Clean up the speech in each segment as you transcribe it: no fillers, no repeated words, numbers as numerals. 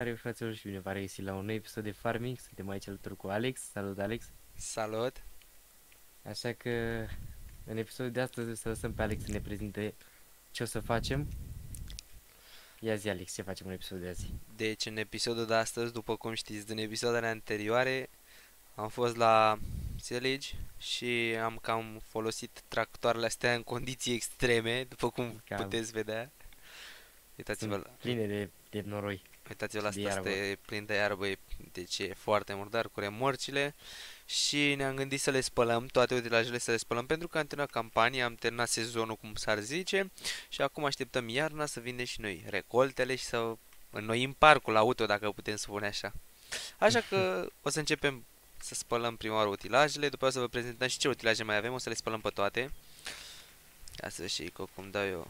Salutare fraților și bine v-am regăsit la un nou episod de Farming. Suntem aici alături cu Alex. Salut Alex. Salut! Așa că în episodul de astăzi o să lăsăm pe Alex să ne prezinte ce o să facem. Ia zi Alex, ce facem în episodul de azi? Deci în episodul de astăzi, după cum știți din episoadele anterioare, am fost la Silage și am cam folosit tractoarele astea în condiții extreme, după cum Ca puteți vedea. Uitați-vă sunt la, pline de noroi uitați-vă la și de asta, asta iarbă. e plin de iarbă, deci e foarte murdar cu remorcile și ne-am gândit să le spălăm, toate utilajele să le spălăm pentru că am terminat campania, am terminat sezonul cum s-ar zice și acum așteptăm iarna să vindem și noi recoltele și să înnoim parcul auto, dacă putem spune așa. Așa că o să începem să spălăm prima oară utilajele, după aceea o să vă prezentăm și ce utilaje mai avem, o să le spălăm pe toate. Ia să și cum dau eu.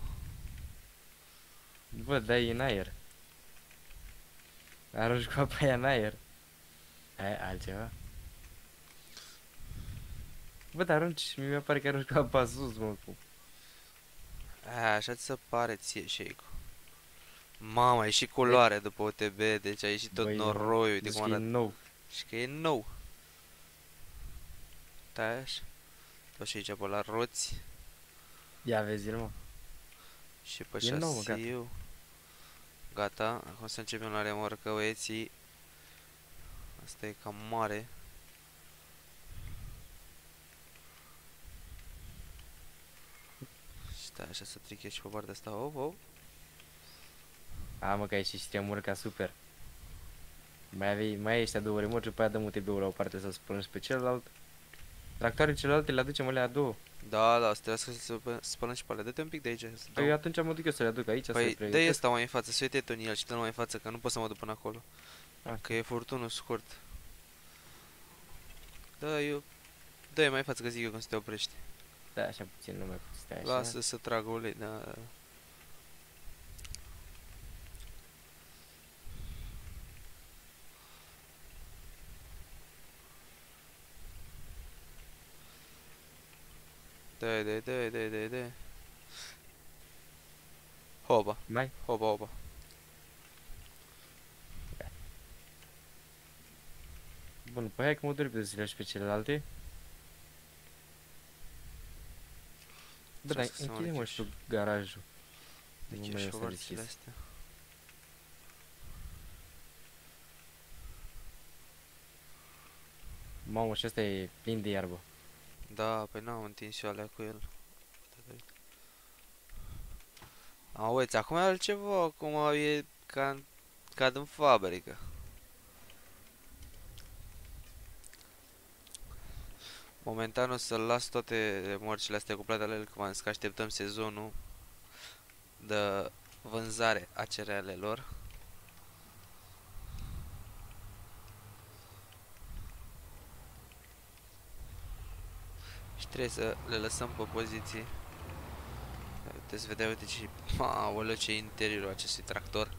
Bă, dai în aer. Arunci cu apa aia în aer. Aia altceva? Bă, dar arunci, mi pare că arunci cu apa sus, mă. Așa ți se pare ție, Shake. Mama, e și E, culoare după OTB, deci a ieșit tot băi, noroiul, uite zici cum că e arată. nou. Și că e nou. Da, așa. Tot și aici pe la roți Ia vezi-l, mă. și pe E nou, mă, gata. șasiu. Gata, acum să începem la remorcă, băieții. Asta e cam mare. Și da, așa să trichet și pe partea asta. Oh, oh. A, mă, că ai și remorca super. Mai ai ăștia două remorci, după aia dăm UTB-ul la o parte să spălăm și pe celălalt. Tractoarele celelalte le aducem alea două. Da, da, o să trebuie să spălăm și pe alea. Dă-te un pic de aici, să Păi dau. atunci mă duc eu să le aduc aici, să le Păi, dă-i pregătesc. ăsta mai în față, să uite în el și dă-l mai în față, că nu pot să mă duc până acolo. A, Că e furtunul scurt. Da, eu... Dă-i mai în față, că zic eu când se te oprește. da, așa puțin, nu mai pot stai așa. Lasă să tragă ulei, da. Dă-i. Hoba, Mai? hoba. Bun, păi hai că mă duc repede să le iau și pe celelalte. Bă, Trebuie dar să mă închide-mă duc și și tu garajul. Nu deci mai și lăsa orțile deschis. astea. Mamă, și ăsta e plin de iarbă. Da, păi n-am întins eu alea cu el. Auzi, acum e altceva, acum e ca în fabrică. Momentan o să las toate remorcile astea cuplate ale lui, că v-am zis că așteptăm sezonul de vânzare a cerealelor. Și trebuie să le lăsăm pe poziții. Puteți vedea, uite ce... Aoleu, ce interiorul acestui tractor.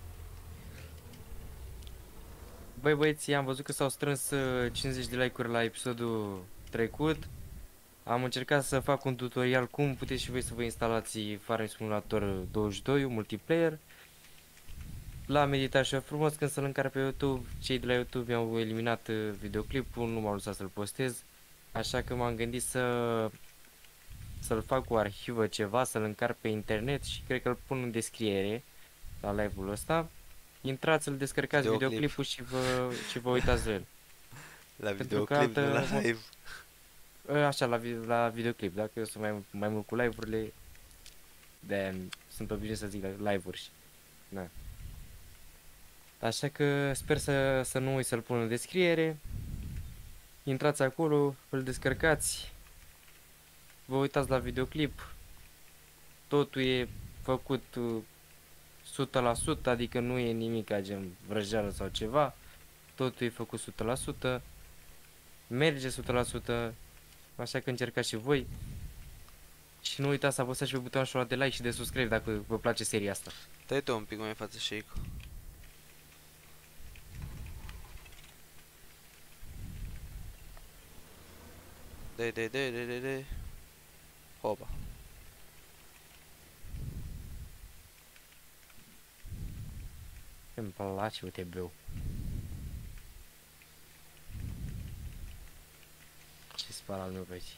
Băi băieți, am văzut că s-au strâns 50 de like-uri la episodul trecut. Am încercat să fac un tutorial cum puteți și voi să vă instalați Farming Simulator 22 multiplayer. L-am editat și eu frumos, când să-l încarc pe YouTube, cei de la YouTube mi-au eliminat videoclipul, nu m-au lăsat să-l postez. Așa că m-am gândit să-l fac cu arhivă ceva, să-l încarc pe internet și cred că îl pun în descriere la live-ul ăsta. Intrați, să-l descărcați Videoclip. videoclipul și vă uitați la el. La Pentru că videoclip, nu la live. așa, la videoclip, dacă eu sunt mai mult cu live-urile, de sunt obișnuit să zic live-uri și... Na. Așa că sper să nu uit să-l pun în descriere. Intrați acolo, îl descărcați, vă uitați la videoclip. Totul e făcut 100%, adică nu e nimic gen vrăjeală sau ceva. Totul e făcut 100%, merge 100%, așa că încercați și voi. Și nu uitați să apăsați și pe butonul ăla de like și de subscribe dacă vă place seria asta. Dă-i tu un pic mai în față, Shake. Dă-i. Hoba. Îmi place UTB-ul. Ce spal al meu băieți.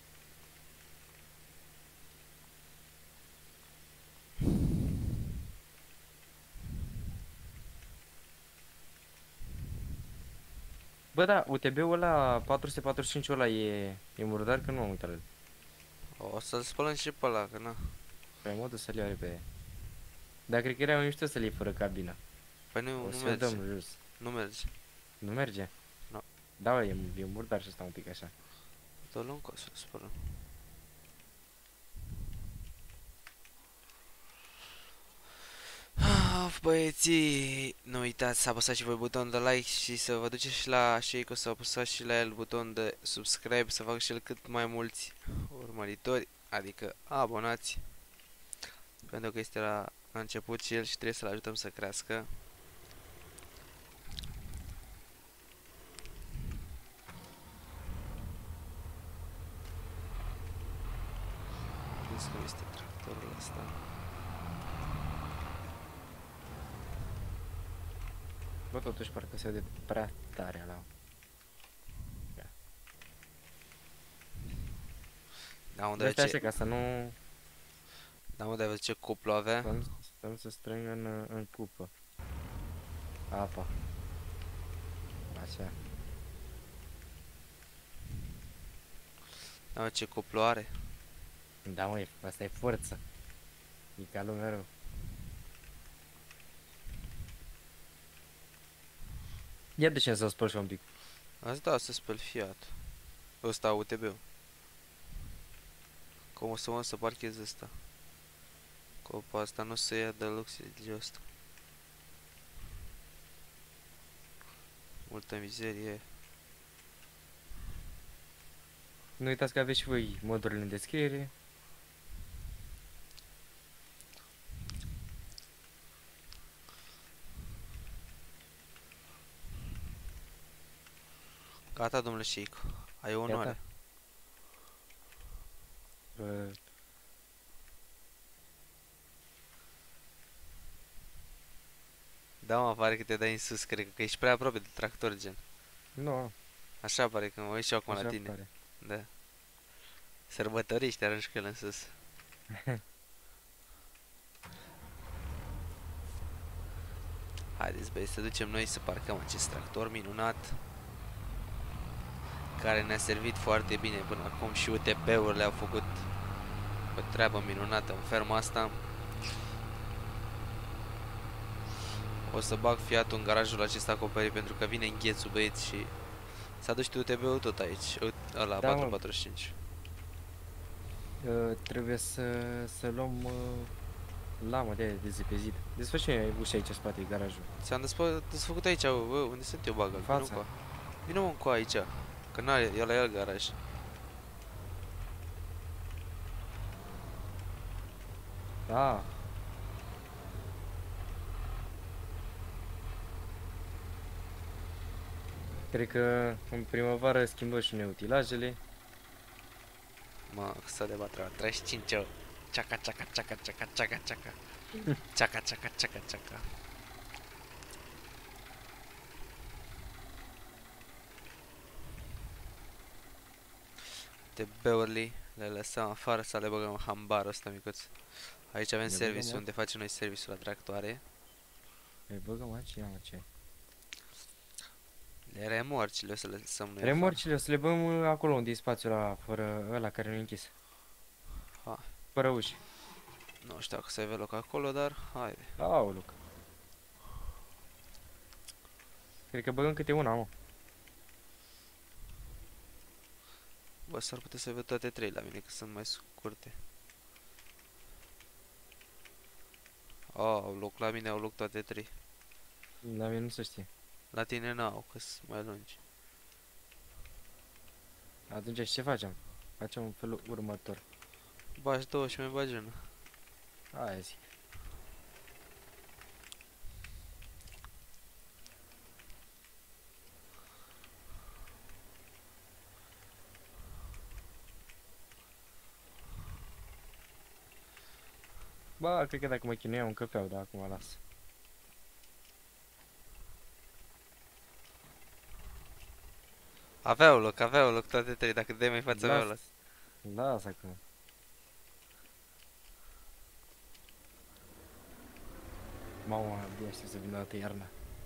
Bă, da, UTB-ul ăla, 445 ăla e murdar, că nu am uitat la el. O să-l spălăm și pe ăla, că na. Păi mă duc să-l iau repede. Dar cred că era mișto să-l iei fără cabină. Păi nu, O nu să-l merge. dăm jos. Nu merge. Nu merge? Nu. Da, bă, e murdar și ăsta un pic așa. Dă-l încă să-l spălăm. Băieții, nu uitați să apăsați și voi butonul de like și să vă duceți și la Shake, o să apăsați și la el buton de subscribe, să facă și el cât mai mulți urmăritori, adică abonați, pentru că este la început și el și trebuie să-l ajutăm să crească. Cum este tractorul ăsta? Bă, totuși parcă se aude prea tare la... Da, unde Dă-stea ce, așa ca să nu... da, unde ce cuplu avea? Să nu se strângă în cupă. Apa. Așa. Da, ce cuplu are? Da, măi, asta e forță. E ca lumea rău. Ia de ce să o spăl și un pic. Asta da, să spăl Fiat. Ăsta UTB-ul. Cum o să mă să parchez ăsta? Copa asta nu se ia deloc serios ăsta. Multă mizerie. Nu uitați că aveți și voi modurile în descriere. Gata, domnule Sheik. Ai onoare. Gata. Bă, Da, mă, pare că te dai în sus, cred că ești prea aproape de tractor, gen. nu, Așa pare că mă uit și eu acum la așa tine. pare. Da. Sărbătoriști, arunci cu el în sus. Haideți, băi, să ducem noi să parcăm acest tractor minunat, care ne-a servit foarte bine până acum și UTP-urile au făcut o treabă minunată în ferma asta. O să bag Fiatul în garajul acesta acoperit pentru că vine înghețul, băieți, și să aduci tu UTB-ul tot aici, ăla, Da, mă. 445. Trebuie să luăm lamă de zi pe zi. Desfășură ușa aici în spate, garajul. Ți-am desfăcut aici, bă, unde sunt eu, bagă-l, Față. vino încoa. Vino încoa aici, că n-are, e la el garaj. Da. Cred că în primăvară schimbă și noi utilajele. Mă, să de bată la 35, eu. Ceaca, ceaca, ceaca, ceaca, ceaca, ceaca. Ceaca, ceaca, ceaca, ceaca. De Beverly le lăsăm afară să le băgăm în hambarul ăsta micuț. Aici avem Le serviciu, băgăm, unde facem noi serviciul la tractoare. Le băgăm aici, ia mă ce. Le remorcile o să le lăsăm noi Remorcile o să le băgăm acolo unde e spațiul ăla, fără ăla care nu e închis. Ha. Fără uși. afară. Nu știu dacă să aibă loc acolo, dar haide. Aoleu. Cred că băgăm câte una, mă. Bă, s-ar putea să aibă toate trei la mine, că sunt mai scurte. Au loc, la mine au loc toate trei. La mine nu se știe. La tine n-au, că sunt mai lungi. Atunci ce facem? Facem în felul următor. Bași două și mai bagi una. Aia zic. Ba, cred că dacă mă chinuiam încăpeau, dar acum las. Aveau loc toate trei, dacă dai mai față aveau Las, loc. lasă că... Mamă, abia aștept să vină dată iarna.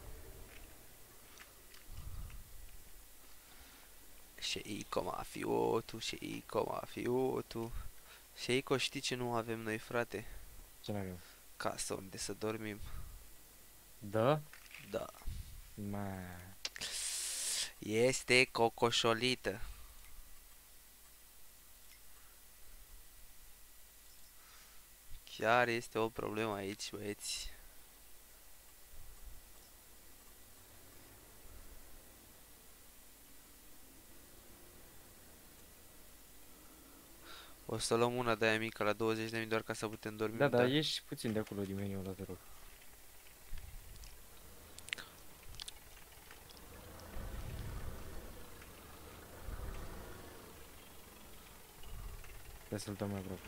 Șeico mafiotu, Șeico mafiotu. Șeico, știi ce nu avem noi, frate? Ce n-avem? Casă unde să dormim. Da? Da. Ma... Este cocoșolită. Chiar este o problemă aici, băieți. O să luăm una de aia mică la 20.000 doar ca să putem dormi. Da, dar ieși puțin de acolo din meniul ăla, te rog. Trebuie să-l dăm mai aproape.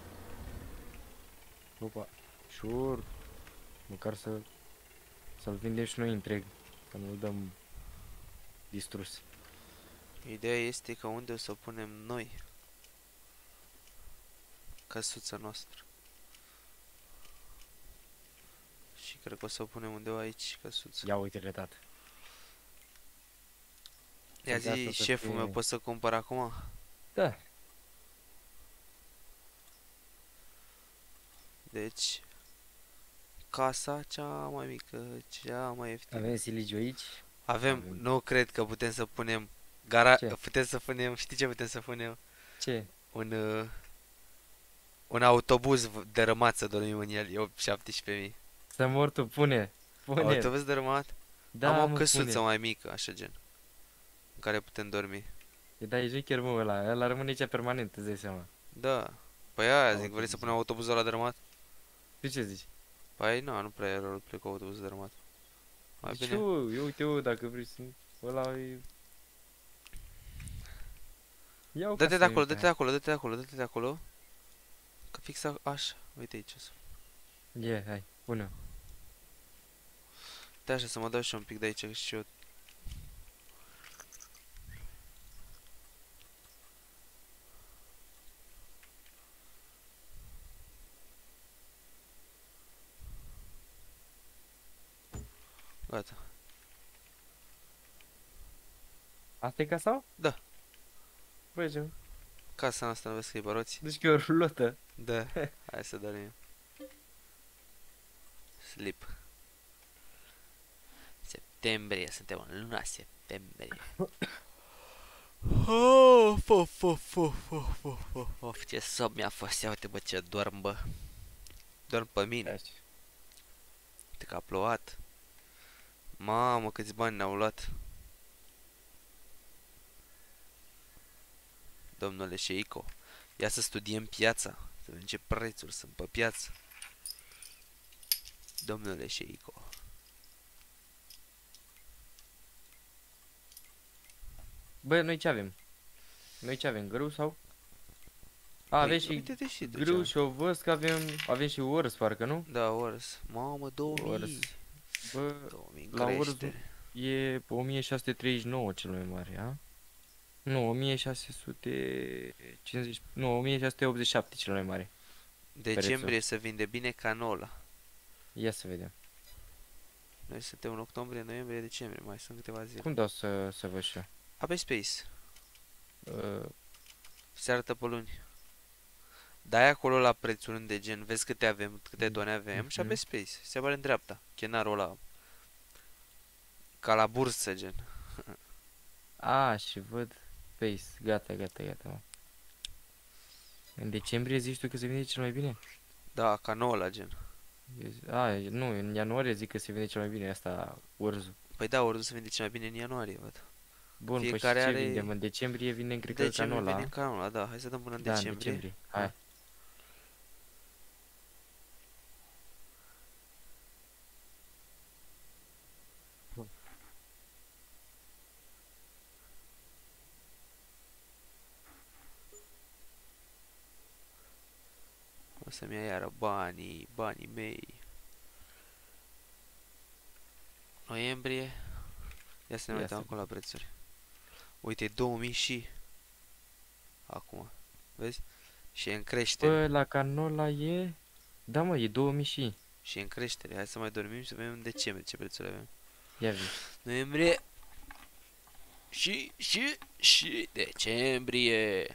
Opa, șur. Măcar să-l vindem și noi întreg. Să nu-l dăm distrus. Ideea este că unde o să punem noi căsuța noastră. Și cred că o să o punem undeva aici căsuța. Ia uite-le, tată. Ia De asta zi, să șeful meu, fie- pot să cumpăr acum? Da. Deci, casa cea mai mică, cea mai ieftină. Avem siligiu aici. Avem, avem. nu cred că putem să punem Ce? putem să punem, știi ce putem să punem? Ce? Un autobuz dărâmat să dormim în el, eu 17.000. Să mor tu, pune. Pune. Autobuz dărâmat? Da, Am o mă, căsuță pune. mai mică, așa gen, în care putem dormi. E da, e joker, mă, ăla rămâne aici permanent, îți dai seama. Da. Păi aia zic, Autobuz. vrei să punem autobuzul ăla dărâmat? Tu ce zici? Păi nu prea e rău plec cu autobuzul dărâmat. Mai Deci bine. eu, uite, dacă vrei să... Ăla e... Ia-o Dă-te de casă, acolo, uite. dă-te de acolo, dă-te de acolo, dă-te de acolo. Că fix așa, uite aici. Ie, hai, pune. Stai așa să mă dau și un pic de aici, că și eu. Gata. Asta e casa? Da. Băi, ce... Casa noastră nu vezi că e baroți? Deci că e o rulotă. Da. Hai să dormim. Sleep. Septembrie, suntem în luna septembrie. Of, ce somn mi-a fost, ia uite bă ce dorm bă. Dorm pe mine, uite că a plouat. Mamă, câți bani ne-au luat. Domnule Șeico, ia să studiem piața, să vedem ce prețuri sunt pe piață. Domnule Șeico. Bă, noi ce avem? Noi ce avem? Grâu sau? A, avem și uite-te și tu grâu ce și o văz că avem și urs, parcă, nu? Da, ors. Mamă, 2000. Ors. Bă, 2000 la ors crește. e 1639 cel mai mare, a? Nu, 1650, nu, 1687 cel mai mare. Decembrie se vinde bine canola. Ia să vedem. Noi suntem în octombrie, noiembrie, decembrie, mai sunt câteva zile. Cum dau să văd și eu? Apeși Space. Uh, Se arătă pe luni. Dai acolo la prețuri de gen, vezi câte avem, câte tone avem și apeși Space. Se apare în dreapta. Chenarul ăla. Ca la bursă, gen. a, și văd Pace. Gata, mă. În decembrie zici tu că se vinde cel mai bine? Da, canola, gen. Nu, în ianuarie zic că se vinde cel mai bine asta, urzul. Păi da, ori se vinde cel mai bine în ianuarie, văd. Bun, păi și Fiecare ce are- vindem? În decembrie vindem, cred că, Decembrie canola. vine canola, da. Hai să dăm până în Da, în decembrie. decembrie. Hai. O să-mi ia iară banii mei. Noiembrie. Ia să ne Ia uităm să acolo la prețuri. Uite, 2000 și... Acum, vezi? Și e în creștere. Bă, la canola e... Da, mă, e 2000 și... Și e în creștere. Hai să mai dormim și să vedem în decembrie ce prețuri avem. Ia zi. Noiembrie și decembrie.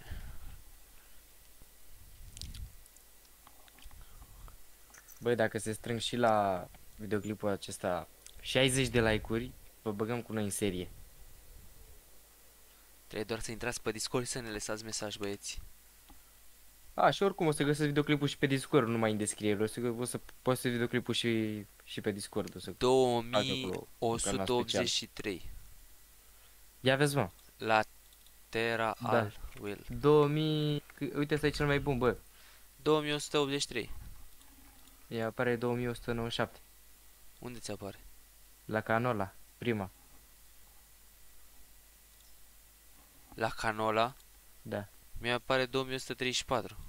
Băi, dacă se strâng și la videoclipul acesta 60 de like-uri, vă băgăm cu noi în serie. Trebuie doar să intrați pe Discord și să ne lăsați mesaj, băieți. A, și oricum o să găsesc videoclipul și pe Discord, nu mai în descriere. O să postez videoclipul și pe Discord. O să fac acolo un canal special. 2183 Ia vezi, mă. la Terra Da. al Will. 2000... Uite, ăsta e cel mai bun, bă. 2183. Ea apare 2197. Unde ți apare? La canola, prima. La Canola Da. mi apare 2134.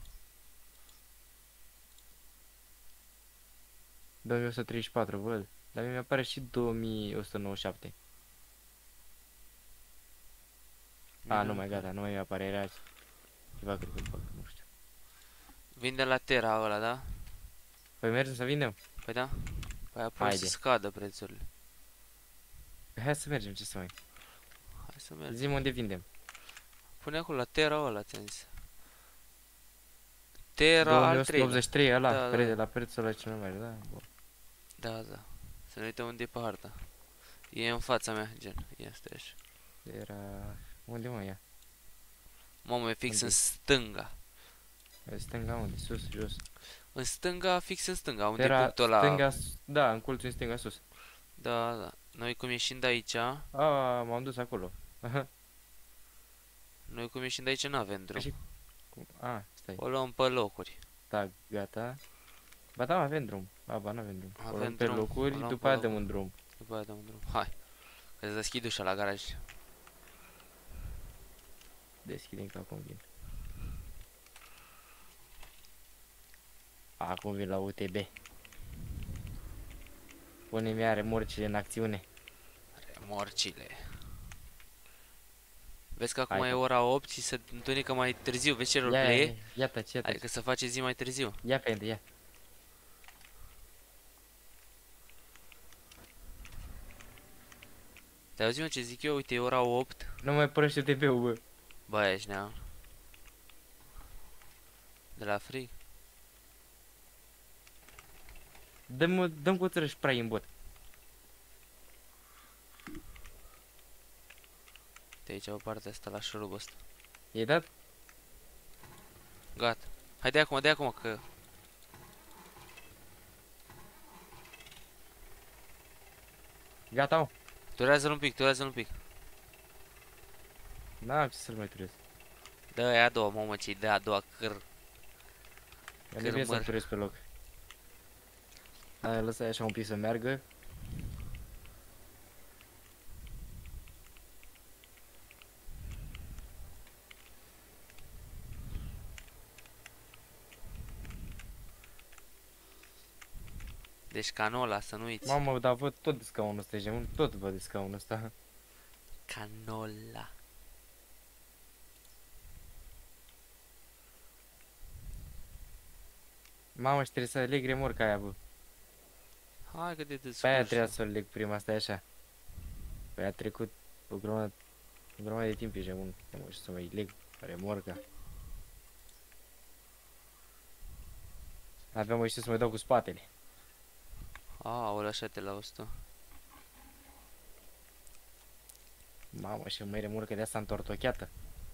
2134, văd. Dar mie mi-apare și 2197. A, nu mai gata, nu mai mi-apare, era ceva, cred că bug, nu știu. Vinde la Terra ăla, da? Păi mergem să vindem? Păi da? Păi apoi să Haide. scadă prețurile. Păi hai să mergem, ce să mai... Hai să mergem. Zi-mi unde vindem. Pune acolo la Terra ăla, ți-am zis. Terra al 3. 2183 ăla, Da, da. la prețul ăla cel mai mare, da? Bun. Da, da. Să ne uităm unde e pe harta. E în fața mea, gen. Ia, stai așa. Era... Unde mă ia? Mamă, e fix Unde? în stânga. În stânga unde? Sus, jos. În stânga, fix în stânga, unde e Era punctul ăla. stânga, da, în colțul în stânga sus. Da, da. Noi cum ieșim de aici, A, m-am dus acolo. noi cum ieșim de aici n-avem drum. Și a, stai. O luăm pe locuri. Da, gata. Ba da, avem drum. Ba, nu avem drum. O Avem luăm pe drum, o locuri, luăm după pe aia locuri. dăm un drum. După aia dăm un drum. Hai. Că îți deschid ușa la garaj. Deschidem ca cum vin. Acum vin la UTB. Pune-mi are morcile în acțiune. Remorcile. Vezi că acum Hai, e că- ora 8 și se întunecă mai târziu. Vezi ce Ia, roleplay ia, e? ia taci, ia taci. Adică să face zi mai târziu. Ia pe ia. Te auzi, mă, ce zic eu? Uite, e ora 8. Nu mai părăște UTB-ul, bă. Bă, ești neam. De la frig. Dăm cu țără spray în bot. De aici, pe partea asta, la șurubul ăsta. I-ai dat? Gata. Hai de acum, că... Gata, mă. Durează-l un pic, durează-l un pic. N-am ce să-l mai turez. Dă aia a doua, mamă, ce-i dă a doua, câr. Că nu bine să-l Cârmăr. turez pe loc. Hai, lăsa așa un pic să meargă. Deci canola, să nu uiți. Mamă, dar văd tot de scaunul ăsta, Gemul, tot văd de scaunul ăsta. Canola. Mamă, și trebuie să leg remorca aia, bă. Hai că te Pe aia descurci. trebuia să o leg prima, stai așa. Păi a trecut o grămadă de timp, Gemul. Nu știu să mai leg remorca. Aveam mai știu să mă dau cu spatele. Aolea, așa te lauzi tu. Mamă, și mai remorcă de asta întortocheată.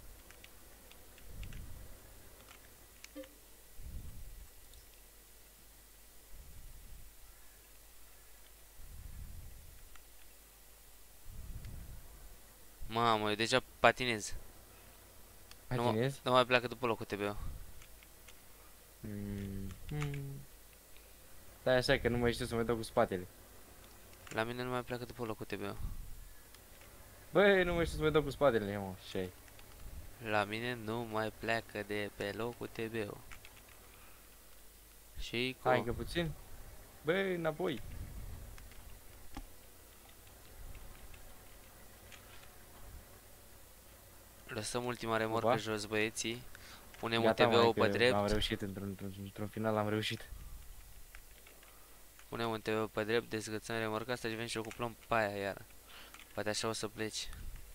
Mamă, eu deja patinez. Patinezi? Nu mai pleacă după locul TB-ul. Stai așa că nu mai știu să mă dau cu spatele. La mine nu mai pleacă după locul TB-ul. Băi, nu mai știu să mă dau cu spatele, mă, și La mine nu mai pleacă de pe locul TB-ul. Și cu... hai că puțin. Băi, înapoi. Lăsăm ultima remorcă Opa. jos, băieții. Punem Gata, mă, UTV-ul pe că am drept. reușit, într-un final am reușit. Punem UTV-ul pe drept, dezgățăm remorca asta și venim și o cuplăm pe aia iară. Poate așa o să pleci.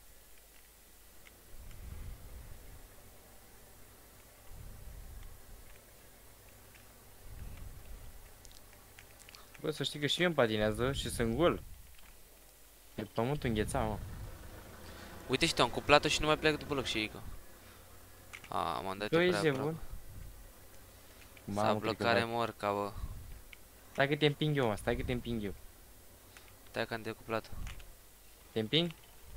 Bă, să știi că și eu îmi patinează și sunt gol. E pământul înghețat, mă. Uite și tu, am cuplat-o și nu mai plec după loc și Ico. A, m-am dat eu Bă, prea ești aproape. bun? S-a Mamă, cred că blocat da. remorca, bă. Stai că te împing eu, mă, stai că te împing eu. Stai că am decuplat. Te împing?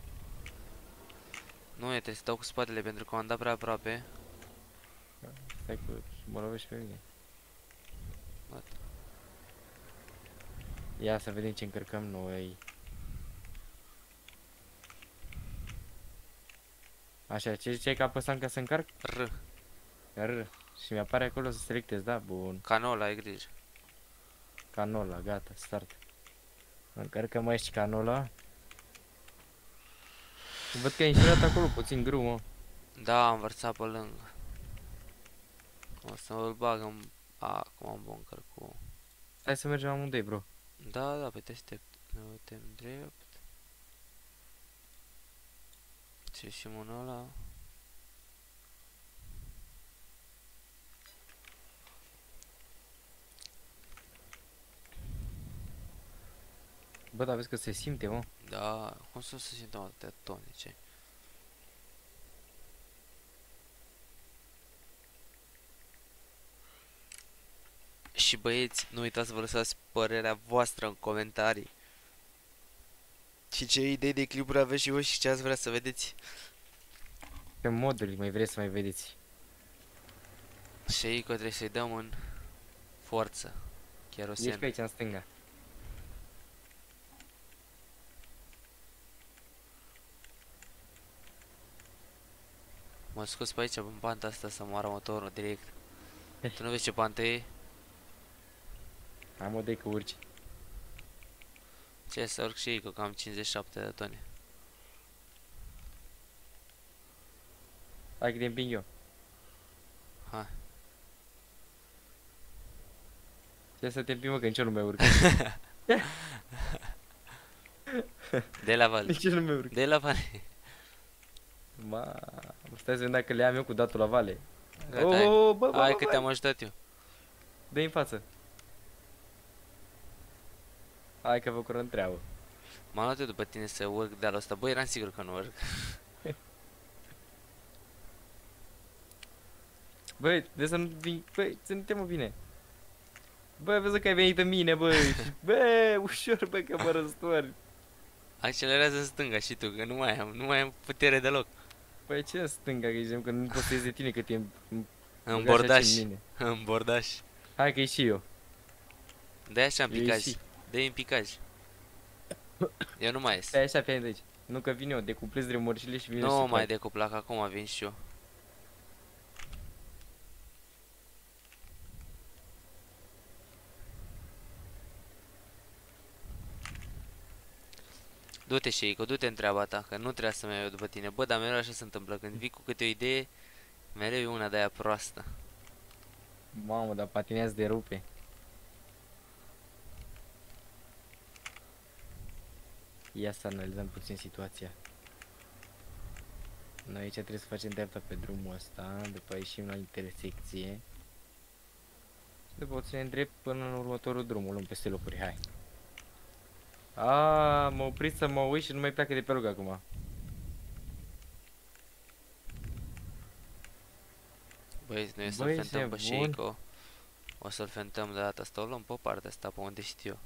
Nu, e, trebuie să dau cu spatele pentru că m-am dat prea aproape. Stai că mă lovești pe mine. Gata. Ia să vedem ce încărcăm noi. Așa, ce ziceai că apăsam ca să încarc? R. R. Și mi-apare acolo să selectez, da? Bun. Canola, ai grijă. Canola, gata, start. Încărcăm aici canola. Văd că ai inșirat acolo puțin grâu, mă. Da, am vărsat pe lângă. O să îl bag în... A, acum am buncăr cu... Hai să mergem amândoi, bro. Da, da, pe te ne uităm drept. Ce și mână ăla. Bă, dar vezi că se simte, mă. Da, cum să se simtă atâtea tonice? Și băieți, nu uitați să vă lăsați părerea voastră în comentarii. Și ce idei de clipuri aveți și voi și ce ați vrea să vedeți. Pe moduri mai vreți să mai vedeți. Și aici trebuie să-i dăm în forță. Chiar o Ești pe sen. aici, în stânga. M-am scos pe aici, în panta asta, să moară motorul direct. Tu nu vezi ce pantă e? Am o de că urci. Ce să urc și ei, că cam 57 de tone. Hai că te împing eu. Hai. Ce să te împing, mă, că nici eu nu mai urc. De la vale. Nici eu nu mai urc. De la vale. Ma, stai să vedem dacă le am eu cu datul la vale. Gata, Oh, hai. oh, bă, bă, Hai bă, că bă. te-am ajutat eu. Dă-i în față. Hai că vă cură treabă. M-am luat eu după tine să urc dealul ăsta. Băi, eram sigur că nu urc. Băi, de să nu vin... Băi, să nu te mă bine. Băi, vezi că ai venit în mine, băi. Băi, ușor, băi, că mă răstori. Accelerează în stânga și tu, că nu mai am putere deloc. Băi, ce în stânga, că zicem că nu poți să ies de tine, că te În băga așa bordaș. în mine. În bordaș. Hai că e și eu. Dă-i așa în Eu picaj. ieși. Dă-i în picaj. Eu nu mai ies. Stai așa pe aici. Nu că vin eu, decuplez remorcile și vin eu Nu să mai trag. decupla, că acum vin și eu. Du-te și Ico, du-te în treaba ta, că nu trebuie să mă iau eu după tine. Bă, dar mereu așa se întâmplă, când vii cu câte o idee, mereu e una de-aia proastă. Mamă, dar patinează de rupe. Ia să analizăm puțin situația. Noi aici trebuie să facem dreapta pe drumul ăsta, după ieșim la intersecție. Și după o ținem drept până în următorul drum, o luăm peste locuri, hai. A, m-a oprit să mă uit și nu mai pleacă de pe loc acum. Băi, noi să-l Băi, fentăm ești pe și nebun? Ico. O să-l fentăm de data asta, o luăm pe partea asta, pe unde știu eu.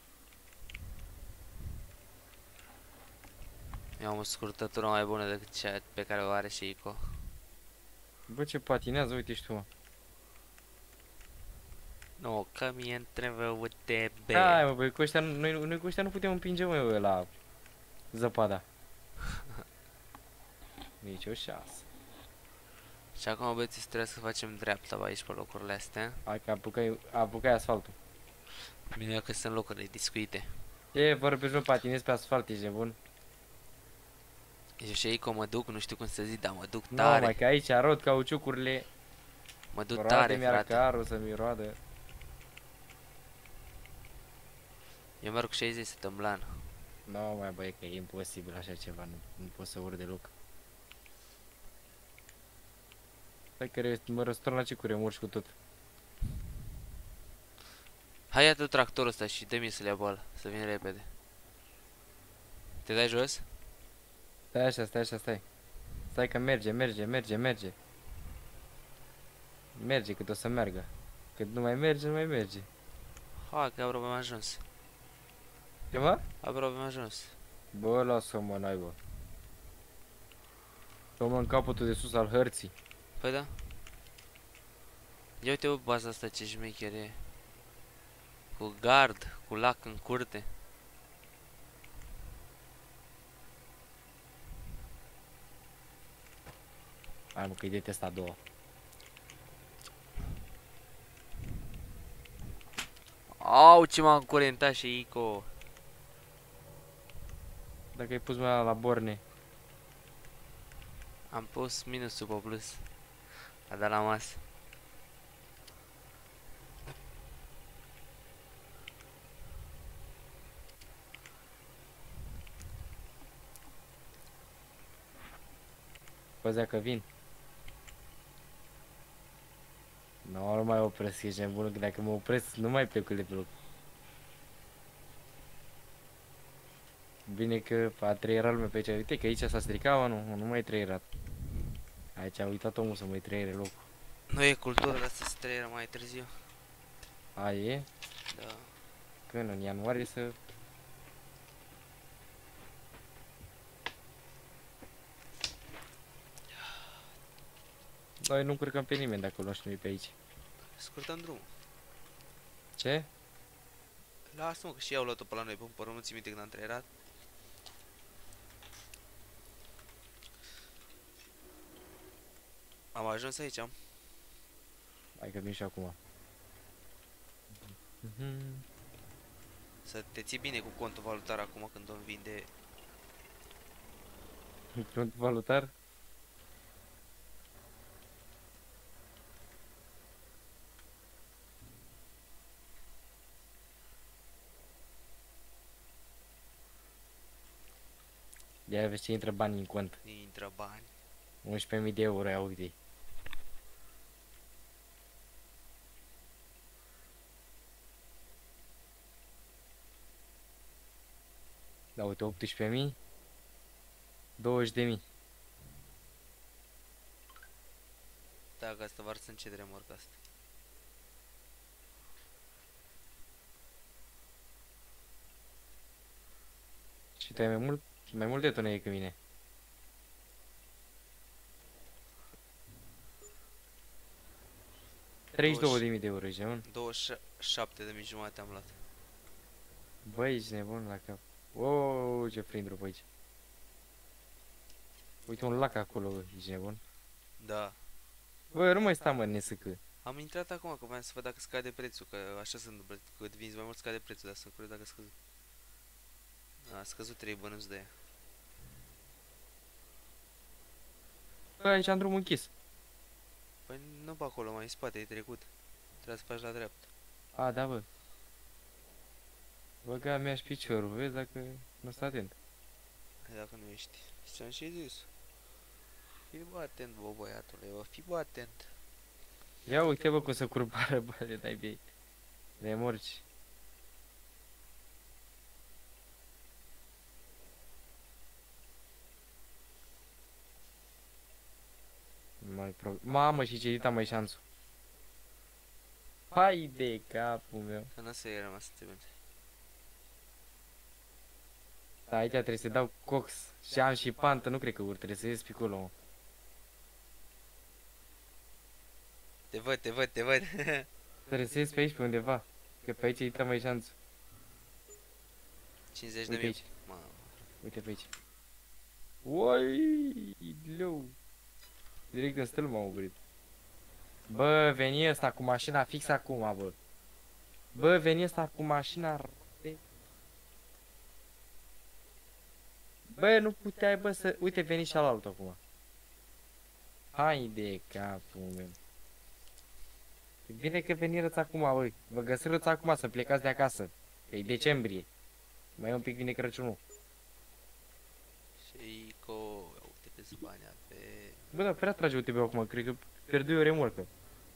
Eu am o scurtătură mai bună decât cea pe care o are și Ico. Bă, ce patinează, uite și tu, mă. Nu, că mie îmi trebuie UTB. Hai, mă, băi, cu ăștia, noi cu ăștia nu putem împinge, mă, la zăpada. Nici o șansă. Și acum, băieți, trebuie să facem dreapta aici pe locurile astea. Hai că apucai asfaltul. Bine că sunt locurile discuite. Ce vorbești, mă, patinezi pe asfalt, ești nebun? Eu și Ico mă duc, nu știu cum să zic, dar mă duc Nu, mai tare. că aici rod cauciucurile. Mă duc Roade tare, mi-ar frate. carul să-mi roadă. Eu merg cu 60 sătămlan. Nu, mai băi, că e imposibil așa ceva, nu pot să urc deloc. Stai că mă răstorn la ce cu remorci cu tot. Hai ia-te tractorul ăsta și dă-mi să le ia boală, să vin repede. Te dai jos? Stai așa, stai așa, stai. Stai că merge, merge, merge, merge. Merge cât o să meargă. Cât nu mai merge, nu mai merge. Hai că aproape am ajuns. Ce mă? Aproape am ajuns. Bă, lasă-o mă, naiba. Tocmai în capătul de sus al hărții. Păi da. Ia uite bă baza asta ce șmecher e. Cu gard, cu lac în curte. Hai mă, că-i de testa a doua. Au, ce m-am curentat și Ico. Dacă ai pus mâna la borne. Am pus minusul pe plus. A dat la masă. Păzea că vin. Nu mai opresc, ești nebun, că dacă mă opresc, nu mai plec de pe loc. Bine că a treierat lumea pe aici. Uite că aici s-a stricat, mă, nu mai treierat. Aici a uitat omul să mai treiere locul. Nu e cultură asta să trăiere mai târziu. A, e? Da. Când? În ianuarie să... Noi nu încurcăm pe nimeni dacă o luăm și noi pe aici. Scurtăm drumul. Ce? Lasă-mă că și eu au luat-o pe la noi, pe părul, nu ți minte când am trăierat. Am ajuns aici, am. Hai că vin și acum. Să te ții bine cu contul valutar acum când îmi vinde. Cont valutar? Ia vezi ce intră bani în cont. Intră bani. 11.000 de euro, ia uite. Da, uite, 18.000. 20.000. Dacă asta varsă încet remorca asta. Și tu ai mai mult de tone decât mine. Douăzeci- 32.000 de euro, ești nebun? 27 de mii jumate am luat. Băi, ești nebun la cap. Wow, ce prindru pe aici. Uite un lac acolo, bă, ești nebun. Da. Bă, nu mai sta, mă, nesăcă. Am intrat acum că voiam să văd dacă scade prețul, că așa se întâmplă, cât vinzi mai mult scade prețul, dar sunt curios dacă a scăzut. A scăzut 3 bănuți de aia. Bă, aici am drumul închis. Păi nu pe acolo, mai în spate, e trecut. Trebuie să faci la dreapta. A, da, bă. Băga mi-aș piciorul, vezi dacă nu stai atent. Hai dacă nu ești. Ți-am și zis. Fii bă atent, bă, băiatule, bă, fii bă atent. Ia uite, bă, cum să curbară, bă, le dai bei. Le morci. Mamă, și ce dita mai șanțul. Hai de capul meu. Că n-a să iei rămas înțelegând. Da, aici trebuie să dau cox. Și am și pantă, nu cred că ur, trebuie să ies pe acolo, mă. Te văd, te văd, te văd. Trebuie să ies pe aici, pe undeva. Că pe aici dita mai șanțul. 50 de Uite mii. aici, Mamă. uite pe aici. Uai, leu. Direct în stâlp m-am oprit. Bă, veni ăsta cu mașina fix acum, bă. Bă, veni ăsta cu mașina... Bă, nu puteai, bă, să... Uite, veni și alaltă acum. Hai de capul meu. E bine că venirăți acum, băi. Vă găsirăți acum să plecați de acasă. Că e decembrie. Mai e un pic vine Crăciunul. Șeico, ia uite câți bani avem. Bă, dar prea trage UTB acum, cred că pierdui o remorcă.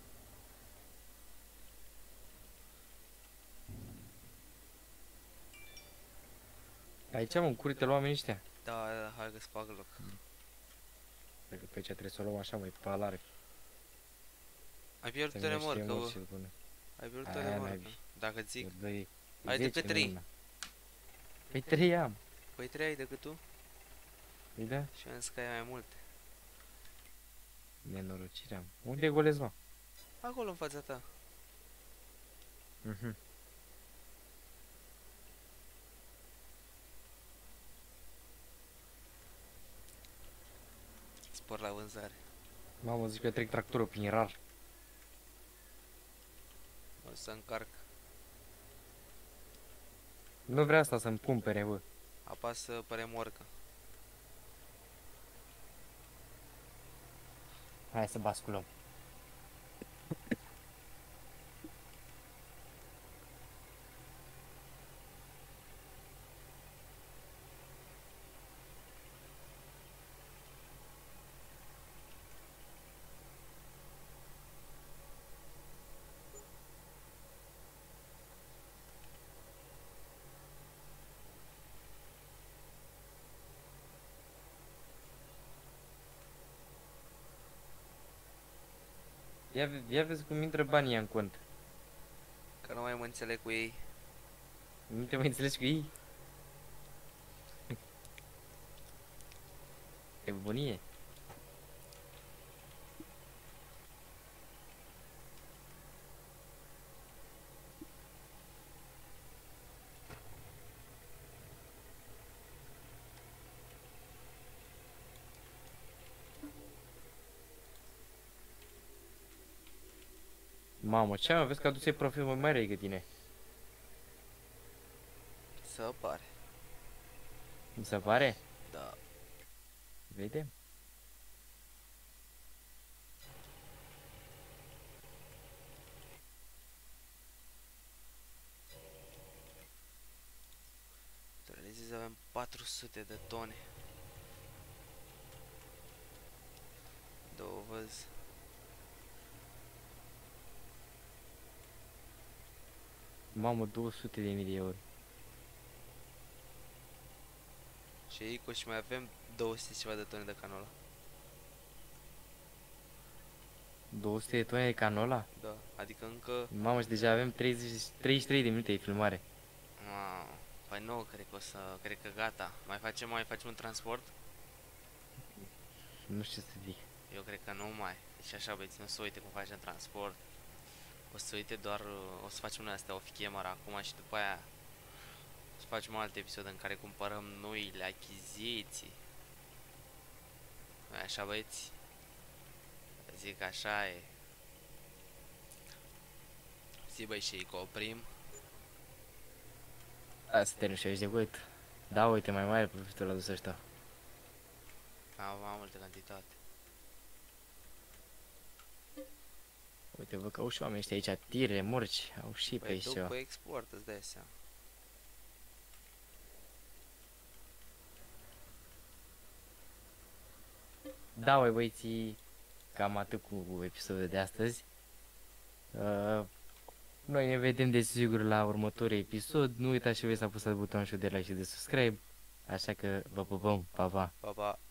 Aici, mă, curite la oamenii ăștia. Da, hai că-ți fac loc. Cred că pe aici trebuie să o luăm așa, mai pe alarg. Ai Să pierdut nu o mai știe remorcă, bă. morți și bună. Ai pierdut o Aia, remorcă. n-ai. Dacă zic, Băi, ai de pe 10 3. luna. Păi 3 am. Păi 3 ai decât tu? Păi da? Și am zis că ai mai multe. Nenorocire am. Unde e golez, mă? Acolo în fața ta. Mhm. Spor la vânzare. Mamă, zic că eu trec tractorul prin rar. O să încarc. Nu vrea asta să-mi cumpere, bă. Apasă pe remorcă. Hai să basculăm. Ia vezi cum intră banii în cont. Că nu mai mă înțeleg cu ei. Nu te mai înțelegi cu ei? E bunie. Mamă, ce mă, vezi că adusei profil mai mare decât tine. Să pare. Mi se pare? Da. Vedem. Tu realizezi avem 400 de tone. Dovăz. Mamă, 200.000 de euro. Și ei și mai avem 200 ceva de tone de canola. 200 de tone de canola? Da. Adică încă... Mamă, și deja avem 33 de minute de filmare. Mamă. Păi nu, cred că o să... Cred că gata. Mai facem un transport? Nu știu ce să zic. Eu cred că nu mai. Deci așa băieți, nu se uite cum facem transport. O să uite doar... O să facem noi astea off camera acum și după aia... O să facem alt episod în care cumpărăm noile achiziții. Nu-i așa băieți? Zic așa e. Zi băi și că oprim. Asta nu știu, ești de gât. Da, uite, mai mare profitul l-a dus ăștia. Am multă cantitate. Uite, văd că au și oamenii ăștia aici, tire, morci, au și pe Păi aici ceva. după export îți dai seama. Da, băi, băieții, cam atât cu episodul de astăzi. Noi ne vedem desigur la următorul episod. Nu uitați și voi să apăsați butonul de like și de subscribe. Așa că vă pupăm, pa, pa! Pa, pa!